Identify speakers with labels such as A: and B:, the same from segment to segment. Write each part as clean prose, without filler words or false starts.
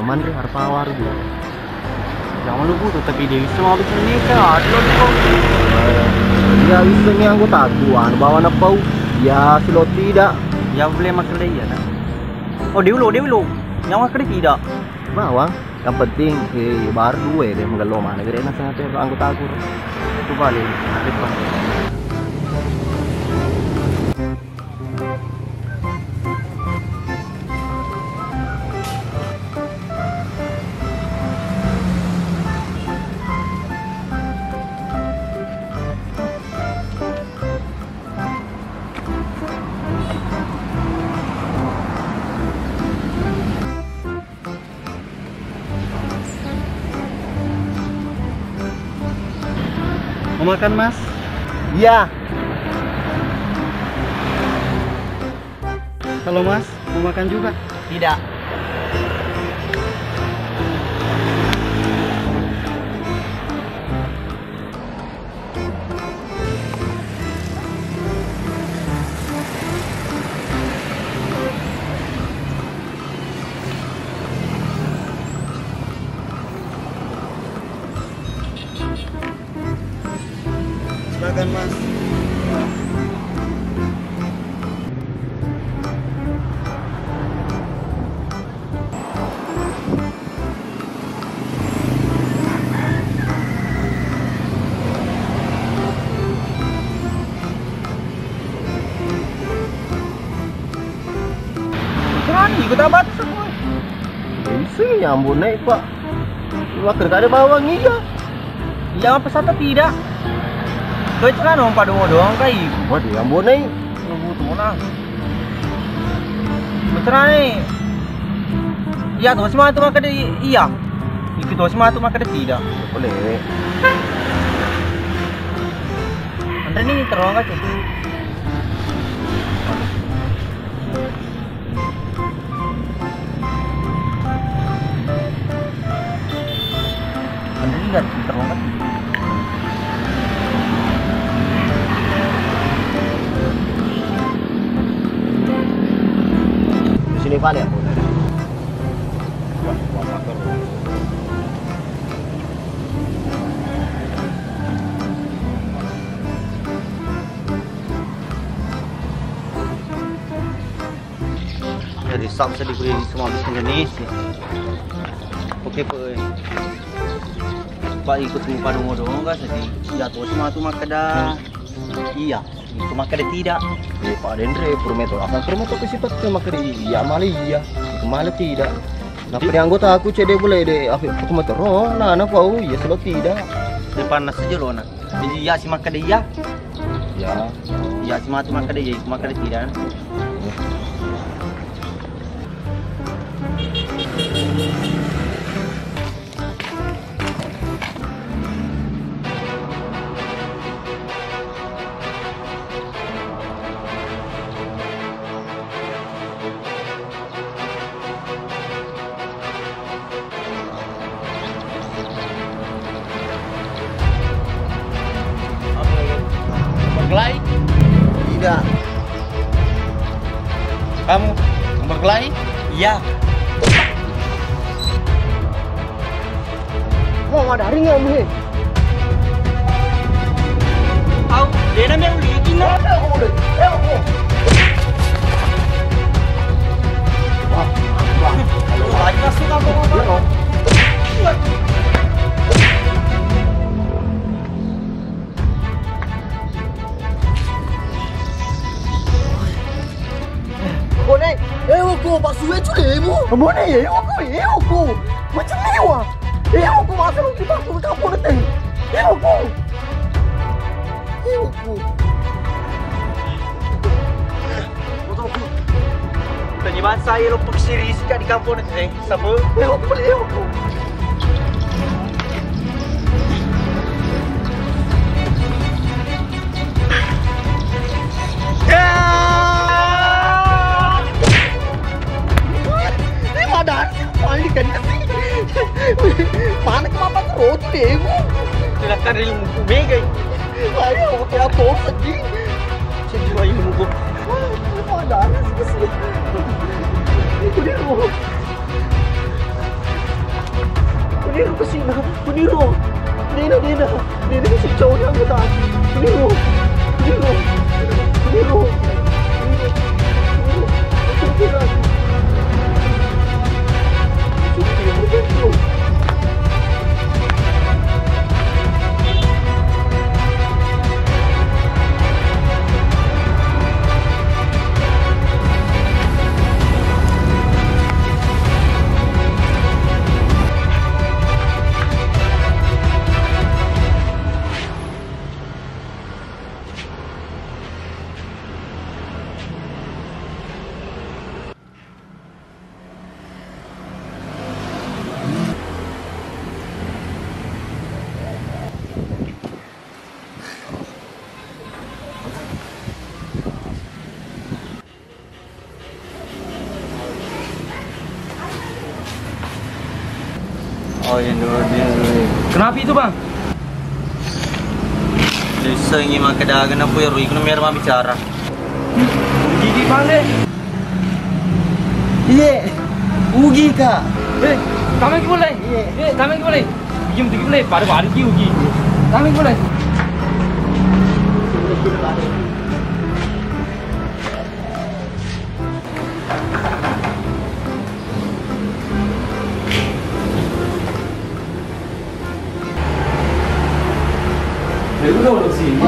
A: aman deh harpa waru dia.
B: Jangan lupa tuh tapi dia bisa mau bikin ni kan ada kok.
A: Dia bisa ni anggota tuan bawa napau. Ya silo tidak.
B: Ya boleh makan dia kan. Oh dia dulu. Yang makan tidak.
A: Bawang. Yang penting baru dua deh menggelo mana gede nasa anggota aku. Itu balik. Depan.
B: Mau makan mas?
A: Iya.
B: Halo mas, mau makan juga?
A: Tidak.
B: Silakan mas.
A: Berani ikut abad semua. Bisa nyambut naik pak. Waktu ada bawang iya.
B: Yang apa satu tidak? Kau itu kan padu doang kai.
A: Wah dia nyambut naik.
B: Nunggu tuh mana? Betul nih. Iya tuh semua itu makan iya. Ikut tuh semua itu makan tidak.
A: Boleh.
B: Anda ini terowong kan cuy. Anda ini nggak terowong kan?
A: Di sini Pak ya.
B: Dari sab bisa diberi semua bis Indonesia. Oke Pak. Pak ikut semua padu modong kan jadi jatuh semua tu makan dah. Iya, itu makan dah tidak.
A: Pak Dendre Purmeto akan Purmeto ke situ ke makan iya malah iya. Malah tidak. Nah, pada anggota aku cede boleh deh. Aku mau terus. Nah, apa ya selalu tidak.
B: Depan nasi aja loh nak. Jadi ya si makan dia.
A: Ya.
B: Ya si matu makan dia, aku makan dia tidak. Berkelahi?
A: Tidak.
B: Kamu berkelahi? Iya.
A: Mau ada hari nggak nih?
B: Tahu? Dia namanya Uliki nak.
A: Aku udah. Aku. Wah.
B: Lagi masuk kamu apa?
A: Boleh. Aku bakso itu lemu. Boleh. Aku. Macam lewa. Aku masuk di bakso kamu nanti. Aku.
B: Tanya bahasa saya lo paksiri sikit di kampung nanti. Siapa?
A: Aku boleh. Aku. Mana kenapa terus demo?
B: Silakan dari muku mega.
A: Ayo, aku atur sedih.
B: Sedih lagi muku.
A: Ada sih. Itu dia. Peniru kasi na. Peniru. Hindi na. Si Chow na ang gata. Peniru.
B: Oh yang dua dia.
C: Kenapa itu bang?
B: Desa ini mah kedagangan apa ya Rui? Kena biar mah bicara.
C: Gigi balik.
A: Iya. Ugi kak.
C: Kami boleh. Kami boleh. Diam dikit boleh. Pada hari ki ugi. Kami boleh. Udah sini.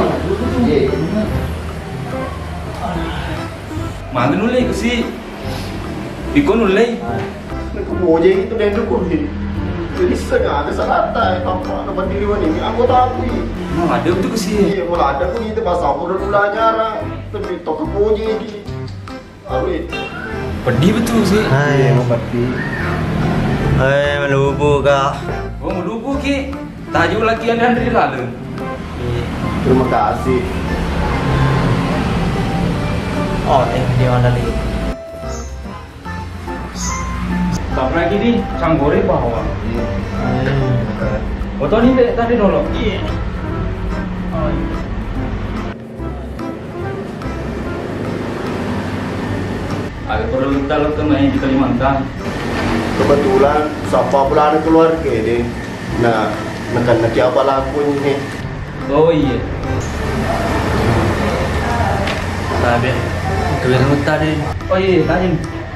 C: Mana nulai ke si? Iko nulai.
A: Kemudian itu dia dukung ni. Jadi sengaja selatan. Apa nak berdiri ni? Anggota aku ni.
C: Ada betul ke si?
A: Iya, kalau ada pun itu masa aku udah belajar. Tapi tok kemudian ni. Arwin.
C: Pedih betul si.
B: Hai,
A: pedih.
B: melubu kak.
C: Oh melubu ki. Tajuk lagi ada dari lalu.
A: Terima kasih.
B: Oh, dia mana lagi?
C: Tak lagi di canggore bawah. Foto ni tadi dulu.
B: Iya.
C: Agak perlu kita lakukan main di Kalimantan.
A: Kebetulan siapa pula ada keluarga ni. Nah, nak apa laku ni?
C: Oh iya.
B: Sabi. Kalian tadi.
C: Oh iya, tanya.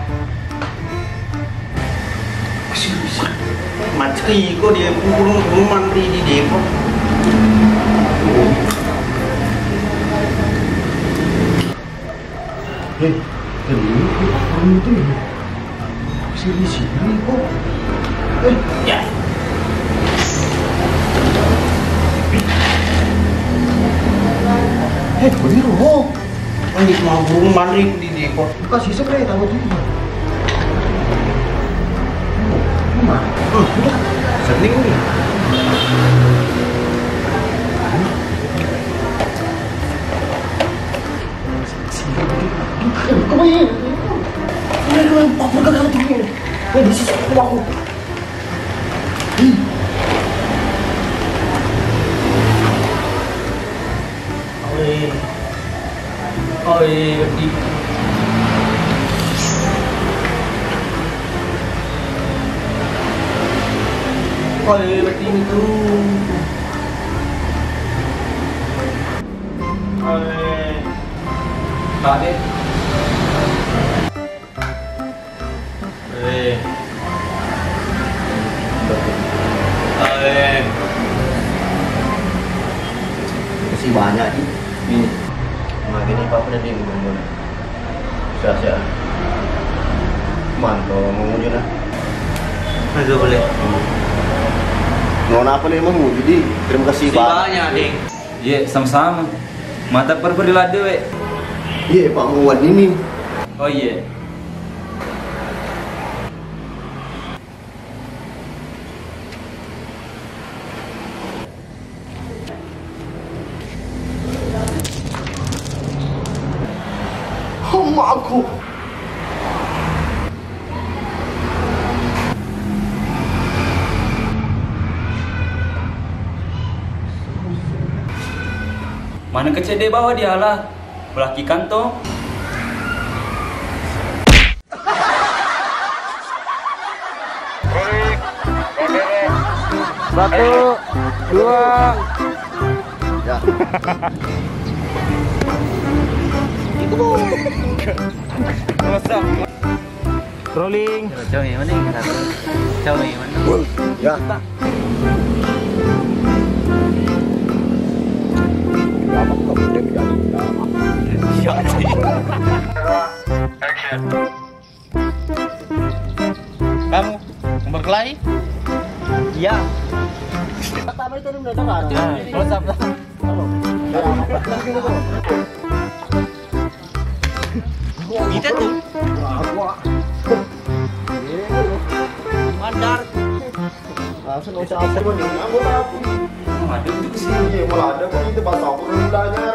B: Macri kok dia burung mantri di Depok.
A: Ini tu. Sini kok.
B: Ya.
A: Beriru.
B: Ini mau burung mantri di Depok.
A: Kasih spray tahu tu.
B: Sering ni.
A: Kau ini. Ini kau yang apa kau tu ni? Ini sisi aku.
C: Oi, berarti.
B: Oi, berarti itu.
C: Tadi.
A: Kasih banyak ni.
C: Ini.
A: Makin ni apa nanti ngomong. Sia-sia. Mantap ngomong je lah.
B: Masuk boleh.
A: Nona apa lagi mau? Jadi terima kasih
B: Banyak ding.
C: Iya, sama-sama. Mata perperilah dewe.
A: Iya Pak Muwan ini.
C: Oh iya.
A: Hamba aku.
C: Mana kecil dia bawa dia lah. Belaki kantong.
D: Kamera
A: 1, 2. Ya. Itu bu.
C: Rolling.
B: Jauh ni mana? Jauh ni mana?
A: Ya.
C: Kamu berkelahi?
B: Iya.
A: Tama itu udah dengar.
B: WhatsApp lah. Kita tuh. Mandar.
A: Langsung usah apa nih? Aku tahu. Ada di sini malah ada kok itu bahasa aku udah nyari.